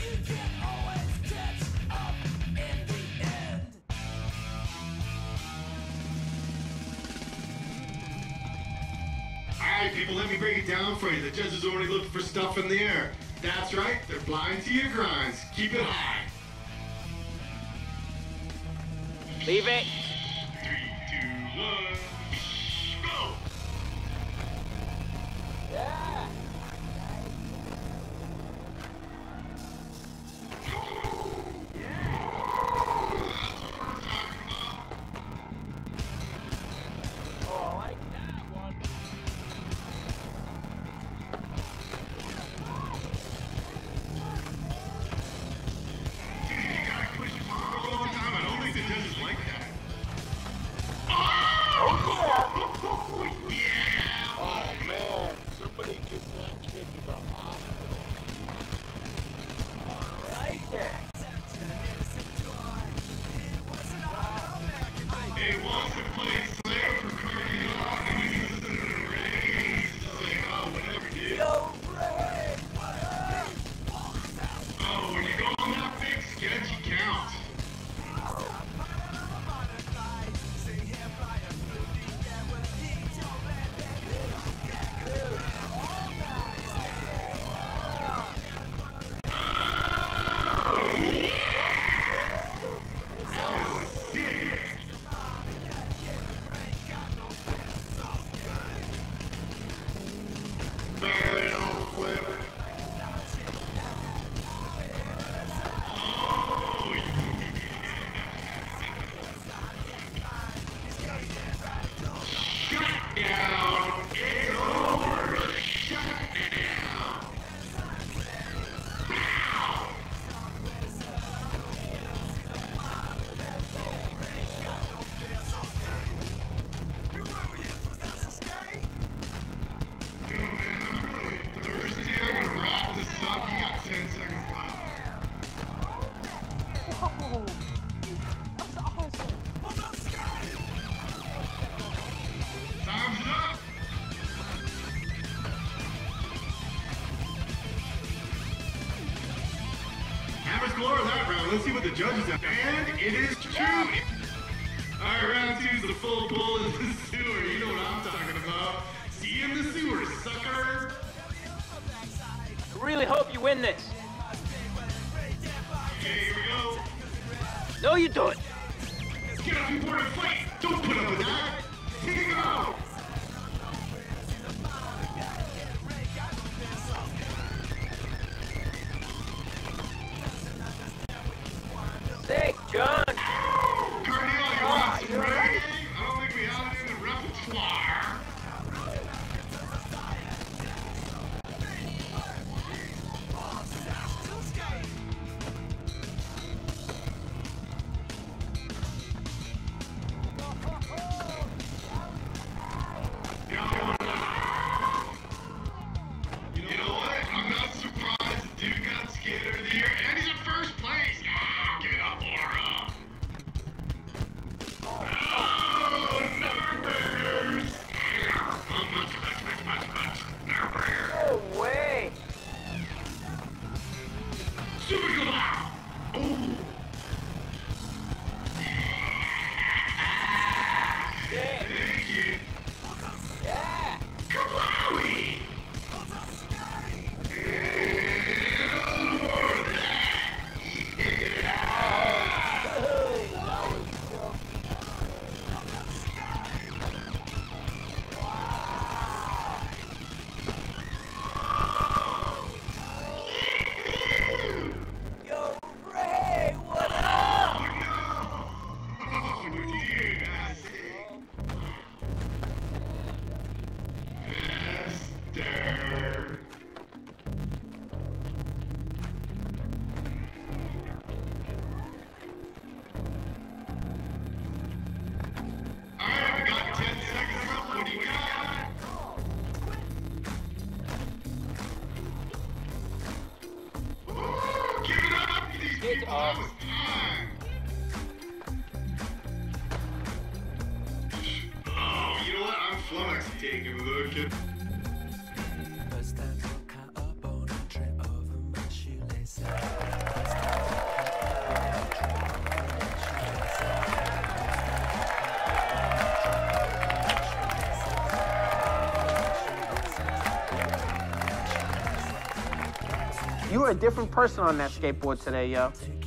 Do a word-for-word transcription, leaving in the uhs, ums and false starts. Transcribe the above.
Alright, people, let me break it down for you. The judges are only looking for stuff in the air. That's right, they're blind to your grinds. Keep it high. Leave it. Three, two, one, go! Yeah. Oh, I like that one. Dude, you gotta push it for a long time. I don't think the judges like that. Oh, yeah! Oh man, somebody get that kid to the hospital. Alright then. He wants to play Slayer for Cardi B, and he's ready. He's like, oh, whatever, dude. Yo, Ray! Oh, when you go on that big sketch, you count. Score that round. Let's see what the judges have. And it is true. Alright, round two is the full pull in the sewer. You know what I'm talking about. See you in the sewer, sucker. I really hope you win this. Okay, here we go. No, you don't. Get up, you board and fight. Don't put up with that. Take it out. Sick, John. Cardinal, you want some reggae? I don't think we have it in the repertoire. You know what? I'm not surprised the dude got Skater of the Year, and he's in first place. Ah, give it up, Laura. Oh, Nurburgers. No way. Super good. Oh. Thank you. Yeah. Kawowie! Yo, Ray, what up? Oh, dude, I see. Esther. Alright, we got ten seconds left. What do you got? Ooh, give it up to these Get people. up. That was time. Oh, you know what? I'm flummoxed taking a look at. First time I cut up on a trip over my shoelaces. You were a different person on that skateboard today, yo.